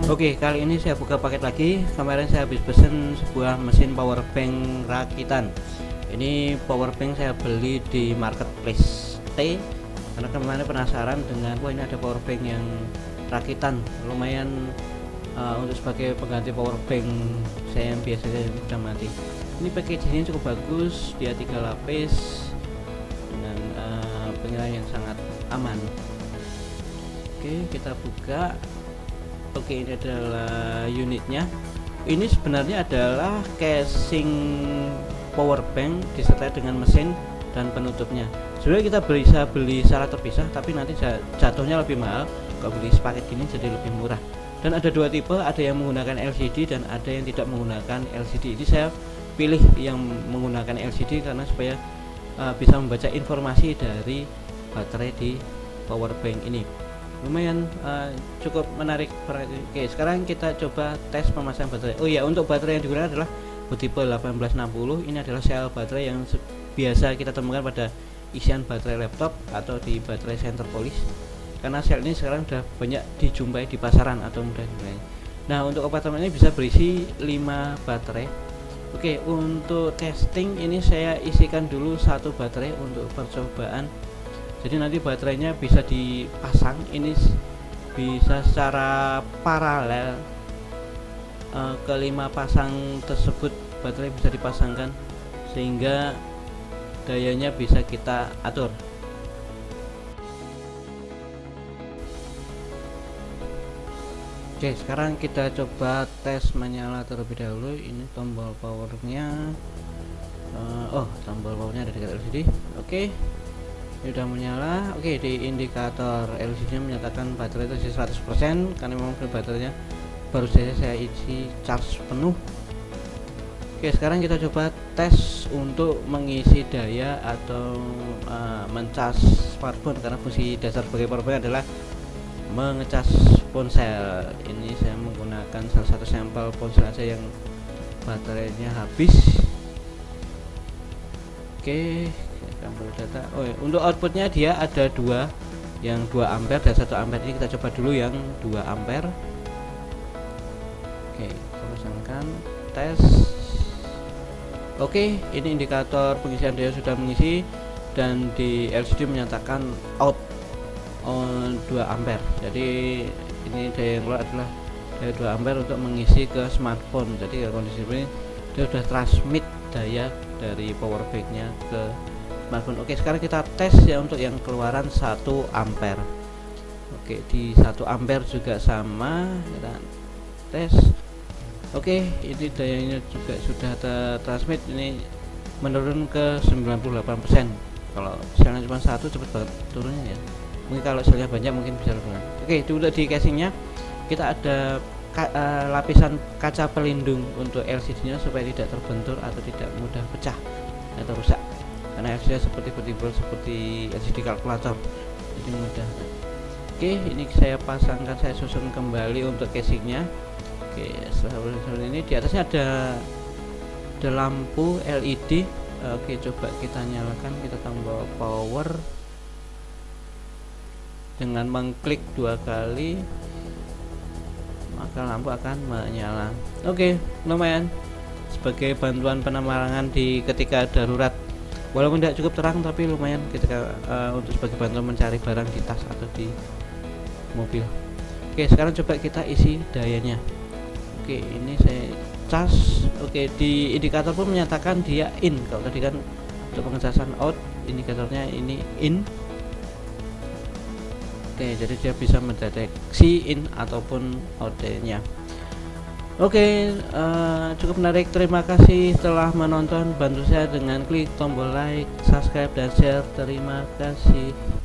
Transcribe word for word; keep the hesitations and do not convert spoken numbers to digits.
Oke, kali ini saya buka paket lagi. Kemarin saya habis pesen sebuah mesin power bank rakitan. Ini power bank saya beli di marketplace T karena kemarin penasaran dengan wah ini ada power bank yang rakitan, lumayan uh, untuk sebagai pengganti power bank saya yang biasanya sudah mati. Ini packagingnya cukup bagus, dia tiga lapis dengan uh, penilaian yang sangat aman. Oke, kita buka. Oke, ini adalah unitnya. Ini sebenarnya adalah casing power bank disertai dengan mesin dan penutupnya. Sebenarnya kita bisa beli secara terpisah, tapi nanti jatuhnya lebih mahal. Kalau beli sepaket gini jadi lebih murah. Dan ada dua tipe, ada yang menggunakan L C D dan ada yang tidak menggunakan L C D. Ini saya pilih yang menggunakan L C D karena supaya uh, bisa membaca informasi dari baterai di power bank ini. Lumayan uh, cukup menarik. Oke, sekarang kita coba tes pemasangan baterai. Oh ya, untuk baterai yang digunakan adalah tipe delapan belas enam puluh. Ini adalah sel baterai yang biasa kita temukan pada isian baterai laptop atau di baterai center polish, karena sel ini sekarang sudah banyak dijumpai di pasaran atau mudah dijumpai. Nah, untuk kompartemen ini bisa berisi lima baterai. Oke, untuk testing ini saya isikan dulu satu baterai untuk percobaan. Jadi nanti baterainya bisa dipasang, ini bisa secara paralel uh, kelima pasang tersebut baterai bisa dipasangkan sehingga dayanya bisa kita atur. Oke, sekarang kita coba tes menyala terlebih dahulu. Ini tombol powernya, uh, oh tombol powernya ada di L C D. Oke, ini udah menyala. Oke, di indikator L C D menyatakan baterai itu seratus persen karena memang baterainya baru saja saya isi charge penuh. Oke, sekarang kita coba tes untuk mengisi daya atau uh, mencas smartphone, karena fungsi dasar sebagai power bank adalah mengecas ponsel. Ini saya menggunakan salah satu sampel ponsel aja yang baterainya habis. Oke, sampel data. Oh ya, untuk outputnya dia ada dua, yang dua ampere dan satu ampere. Ini kita coba dulu yang dua ampere. Oke, kita pasangkan, tes. Oke, ini indikator pengisian daya sudah mengisi dan di L C D menyatakan out on dua ampere. Jadi ini daya yang keluar adalah daya dua ampere untuk mengisi ke smartphone. Jadi kondisi ini dia sudah transmit daya dari power banknya ke smartphone. Oke, sekarang kita tes ya untuk yang keluaran satu ampere. Oke, di satu ampere juga sama, kita tes. Oke, ini dayanya juga sudah tertransmit, ini menurun ke sembilan puluh delapan persen. Kalau selnya cuma satu cepat banget turunnya ya. Mungkin kalau selnya banyak mungkin bisa lebih. Oke, dulu di casingnya kita ada ka, uh, lapisan kaca pelindung untuk L C D nya supaya tidak terbentur atau tidak mudah pecah atau rusak, karena L C D seperti vertibel seperti L C D kalkulator, jadi mudah. Oke, ini saya pasangkan, saya susun kembali untuk casingnya. Oke, setelah ini di atasnya ada ada lampu L E D. Oke, coba kita nyalakan, kita tambah power dengan mengklik dua kali, maka lampu akan menyala. Oke, lumayan sebagai bantuan penerangan di ketika darurat, walaupun tidak cukup terang tapi lumayan ketika uh, untuk sebagai bantuan mencari barang di tas atau di mobil. Oke, sekarang coba kita isi dayanya. Oke, ini saya cas. Oke, di indikator pun menyatakan dia in. Kalau tadi kan untuk pengecasan out, indikatornya ini in. Oke, jadi dia bisa mendeteksi in ataupun out nya. Oke, uh, cukup menarik. Terima kasih telah menonton. Bantu saya dengan klik tombol like, subscribe dan share. Terima kasih.